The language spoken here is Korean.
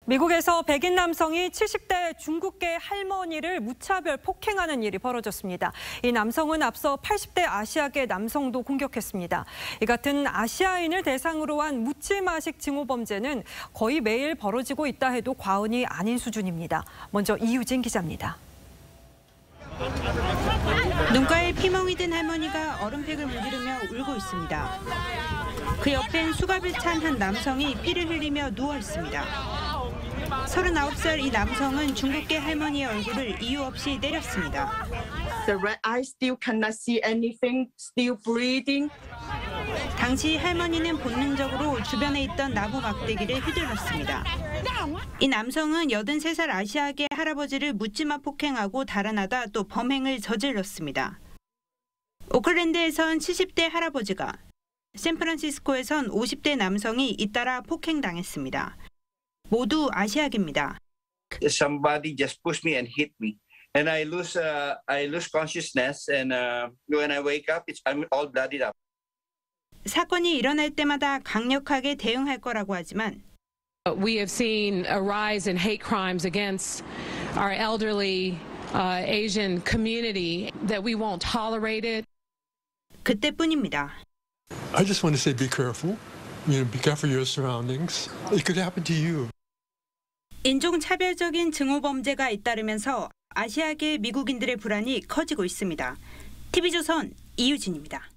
미국에서 백인 남성이 70대 중국계 할머니를 무차별 폭행하는 일이 벌어졌습니다. 이 남성은 앞서 80대 아시아계 남성도 공격했습니다. 이 같은 아시아인을 대상으로 한 묻지마식 증오범죄는 거의 매일 벌어지고 있다 해도 과언이 아닌 수준입니다. 먼저 이유진 기자입니다. 눈가에 피멍이 든 할머니가 얼음팩을 문지르며 울고 있습니다. 그 옆엔 수갑을 찬 한 남성이 피를 흘리며 누워 있습니다. 39살 이 남성은 중국계 할머니의 얼굴을 이유 없이 때렸습니다. The red eye still cannot see anything, still bleeding. 당시 할머니는 본능적으로 주변에 있던 나무 막대기를 휘둘렀습니다. 이 남성은 83살 아시아계 할아버지를 묻지마 폭행하고 달아나다 또 범행을 저질렀습니다. 오클랜드에선 70대 할아버지가, 샌프란시스코에선 50대 남성이 잇따라 폭행당했습니다. 모두 아시아계입니다. Somebody just pushed me and hit me, and I lose consciousness, and when I wake up, I'm all bloodied up. 사건이 일어날 때마다 강력하게 대응할 거라고 하지만 We have seen a rise in hate crimes against our elderly Asian community that we won't tolerate it. 그때뿐입니다. I just want to say be careful. Be careful your surroundings. It could happen to you. 인종차별적인 증오범죄가 잇따르면서 아시아계 미국인들의 불안이 커지고 있습니다. TV조선 이유진입니다.